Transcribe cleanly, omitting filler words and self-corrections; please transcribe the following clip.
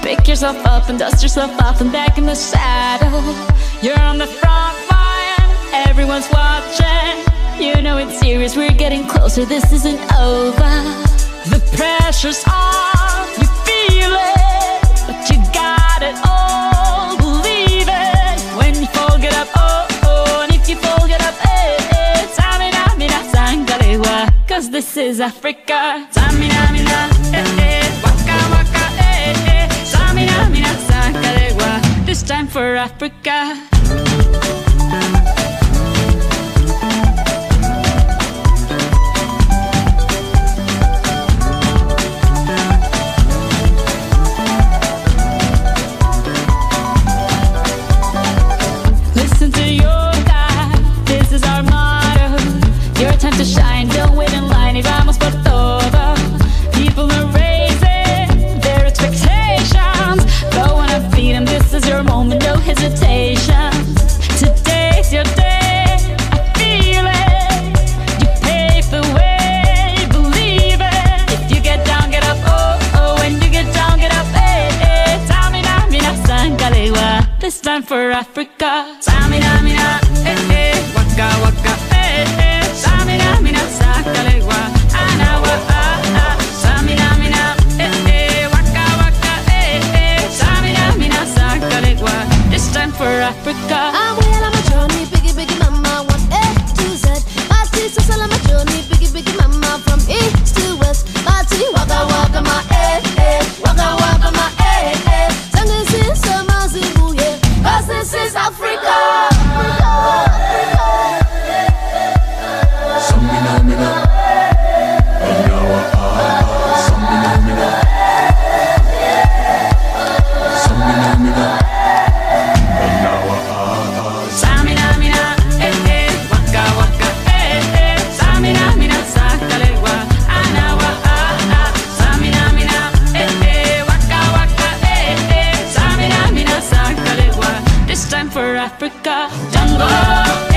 Pick yourself up and dust yourself off and back in the saddle. You're on the front line, everyone's watching. You know it's serious, we're getting closer, this isn't over. The pressure's on, you feel it, but you got it all, believe it. When you fall, get up, oh, oh, and if you fall, get up, eh, eh. Tamina, mina, sangalewa, cause this is Africa. Tamina, mina, eh, eh, waka, waka, eh, eh. Tamina, mina, sangalewa, this time for Africa. Time to shine, don't wait in line, y vamos por todo. People are raising their expectations. Go on and feed them, this is your moment, no hesitation. Today's your day, I feel it. You pave the way, believe it. If you get down, get up, oh, oh. When you get down, get up, eh, eh. Tamina, mina, sangalewa, this time for Africa. Tamina, mina, eh, eh. Waka, waka, eh, eh. Samina, mina, sangalewa, anawa, ah, ah. Samina, mina, eh, eh. Waka, waka, eh, eh. Samina, mina, sangalewa, this time for Africa. I'm well on my journey, biggie, biggie mama, 1A to Z. Party, so on my journey, biggie, biggie mama, from east to west. Party, waka, waka, my eh, eh. Waka, waka, my eh, eh. Sangin' sin, summer, zibuye, cause this is Africa. For Africa, jungle.